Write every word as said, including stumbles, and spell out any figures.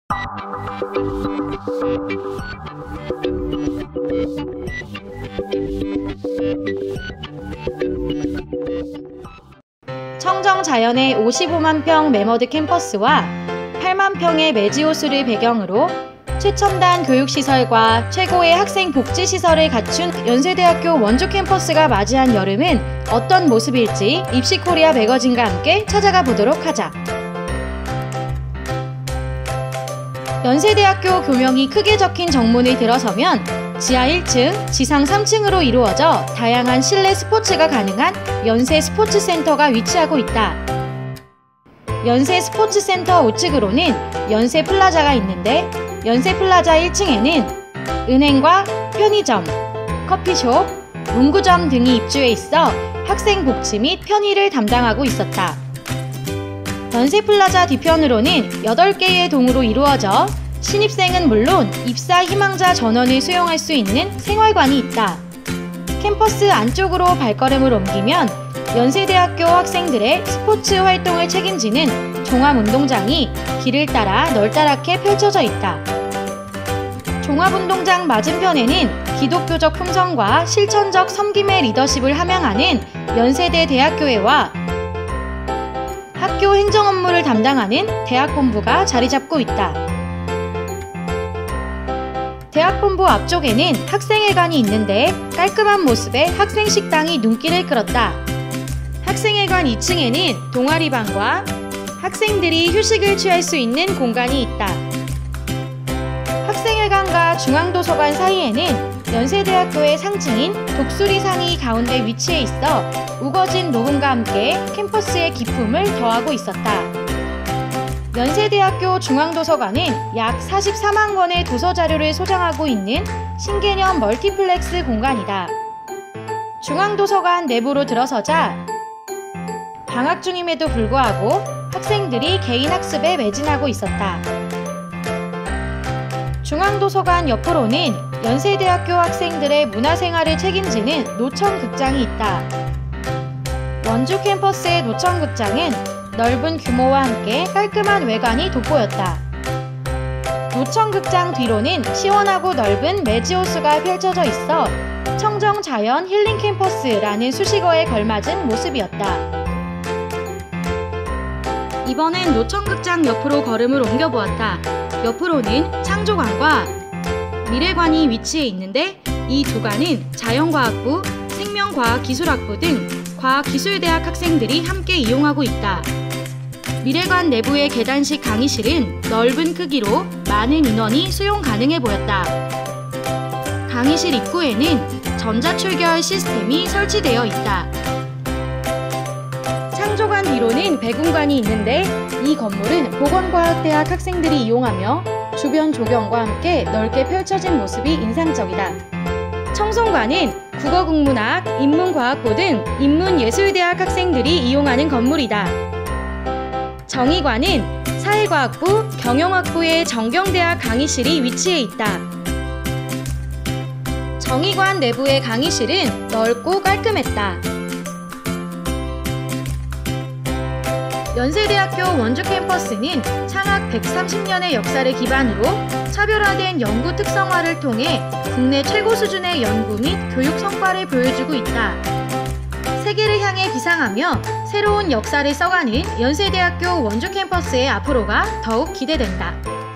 청정자연의 오십오만 평 매머드 캠퍼스와 팔만 평의 매지호수를 배경으로 최첨단 교육시설과 최고의 학생 복지시설을 갖춘 연세대학교 원주 캠퍼스가 맞이한 여름은 어떤 모습일지 입시코리아 매거진과 함께 찾아가 보도록 하자. 연세대학교 교명이 크게 적힌 정문을 들어서면 지하 일 층, 지상 삼 층으로 이루어져 다양한 실내 스포츠가 가능한 연세 스포츠센터가 위치하고 있다. 연세 스포츠센터 우측으로는 연세 플라자가 있는데 연세 플라자 일 층에는 은행과 편의점, 커피숍, 문구점 등이 입주해 있어 학생 복지 및 편의를 담당하고 있었다. 연세 플라자 뒤편으로는 여덟 개의 동으로 이루어져 신입생은 물론 입사 희망자 전원을 수용할 수 있는 생활관이 있다. 캠퍼스 안쪽으로 발걸음을 옮기면 연세대학교 학생들의 스포츠 활동을 책임지는 종합운동장이 길을 따라 널따랗게 펼쳐져 있다. 종합운동장 맞은편에는 기독교적 품성과 실천적 섬김의 리더십을 함양하는 연세대 대학교회와 학교 행정 업무를 담당하는 대학본부가 자리 잡고 있다. 대학본부 앞쪽에는 학생회관이 있는데 깔끔한 모습의 학생식당이 눈길을 끌었다. 학생회관 이 층에는 동아리방과 학생들이 휴식을 취할 수 있는 공간이 있다. 학생회관과 중앙도서관 사이에는 연세대학교의 상징인 독수리상이 가운데 위치해 있어 우거진 녹음과 함께 캠퍼스의 기품을 더하고 있었다. 연세대학교 중앙도서관은 약 사십사만 권의 도서자료를 소장하고 있는 신개념 멀티플렉스 공간이다. 중앙도서관 내부로 들어서자 방학 중임에도 불구하고 학생들이 개인 학습에 매진하고 있었다. 중앙도서관 옆으로는 연세대학교 학생들의 문화생활을 책임지는 노천극장이 있다. 원주 캠퍼스의 노천극장은 넓은 규모와 함께 깔끔한 외관이 돋보였다. 노천극장 뒤로는 시원하고 넓은 매지호수가 펼쳐져 있어 청정자연 힐링 캠퍼스라는 수식어에 걸맞은 모습이었다. 이번엔 노천극장 옆으로 걸음을 옮겨보았다. 옆으로는 창조관과 미래관이 위치해 있는데 이 두 관은 자연과학부, 생명과학기술학부 등 과학기술대학 학생들이 함께 이용하고 있다. 미래관 내부의 계단식 강의실은 넓은 크기로 많은 인원이 수용 가능해 보였다. 강의실 입구에는 전자출결 시스템이 설치되어 있다. 창조관 뒤로는 배궁관이 있는데 이 건물은 보건과학대학 학생들이 이용하며 주변 조경과 함께 넓게 펼쳐진 모습이 인상적이다. 청송관은 국어국문학, 인문과학부 등 인문예술대학 학생들이 이용하는 건물이다. 정의관은 사회과학부, 경영학부의 정경대학 강의실이 위치해 있다. 정의관 내부의 강의실은 넓고 깔끔했다. 연세대학교 원주 캠퍼스는 창학 백삼십 년의 역사를 기반으로 차별화된 연구 특성화를 통해 국내 최고 수준의 연구 및 교육 성과를 보여주고 있다. 세계를 향해 비상하며 새로운 역사를 써가는 연세대학교 원주 캠퍼스의 앞으로가 더욱 기대된다.